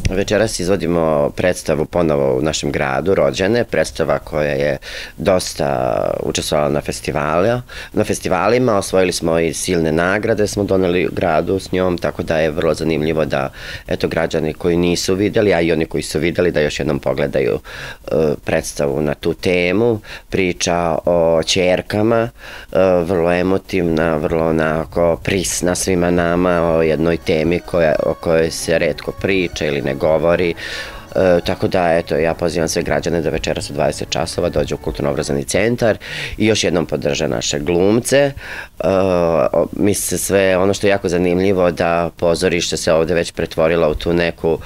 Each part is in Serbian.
Večeras izvodimo predstavu ponovo u našem gradu, Rođene, predstava koja je dosta učestvovala na festivalima, osvojili smo i silne nagrade, smo doneli gradu s njom, tako da je vrlo zanimljivo da, eto, građani koji nisu videli, a i oni koji su videli, da još jednom pogledaju predstavu na tu temu. Priča o ćerkama, vrlo emotivna, vrlo onako prisna svima nama, o jednoj temi o kojoj se retko priča ili ne govori. Tako da, eto, ja pozivam sve građane da večeras u 20 časova dođu u Kulturno-obrazovni centar i još jednom podrže naše glumce. Misle sve, ono što je jako zanimljivo, da pozorište se ovde već pretvorilo u tu neku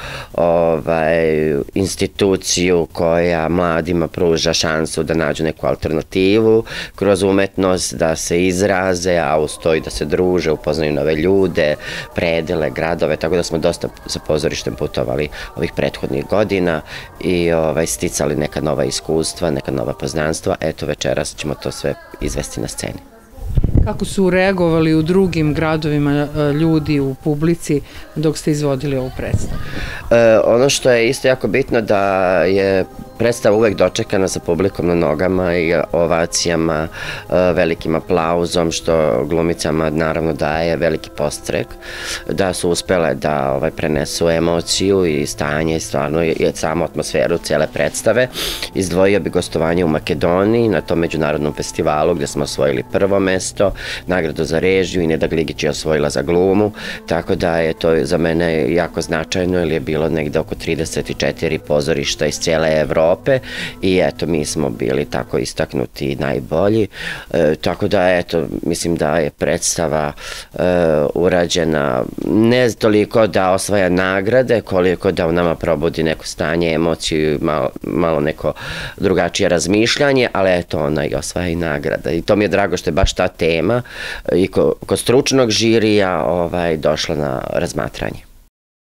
instituciju koja mladima pruža šansu da nađu neku alternativu kroz umetnost, da se izraze, a uz to i da se druže, upoznaju nove ljude, predele, gradove, tako da smo dosta sa pozorištem putovali ovih prethodnih godina i sticali neka nova iskustva, neka nova poznanstva. Eto, večeras ćemo to sve izvesti na sceni. Kako su reagovali u drugim gradovima ljudi u publici dok ste izvodili ovu predstavu? Ono što je isto jako bitno da je predstava uvek dočekana sa publikom na nogama i ovacijama, velikim aplauzom, što glumicama naravno daje veliki podstrek, da su uspele da prenesu emociju i stanje, stvarno i samu atmosferu cele predstave. Izdvojio bi gostovanje u Makedoniji na tom međunarodnom festivalu gde smo osvojili prvo mesto, nagradu za režiju, i Neda Gligić je osvojila za glumu, tako da je to za mene jako značajno, jer je bilo negde oko 34 pozorišta iz cijele Evrope i eto, mi smo bili tako istaknuti i najbolji, tako da eto, mislim da je predstava urađena ne toliko da osvaja nagrade, koliko da u nama probudi neko stanje, emociju, malo neko drugačije razmišljanje, ali eto, ona i osvaja i nagrada i to mi je drago što je baš ta tema i kod stručnog žirija došla na razmatranje.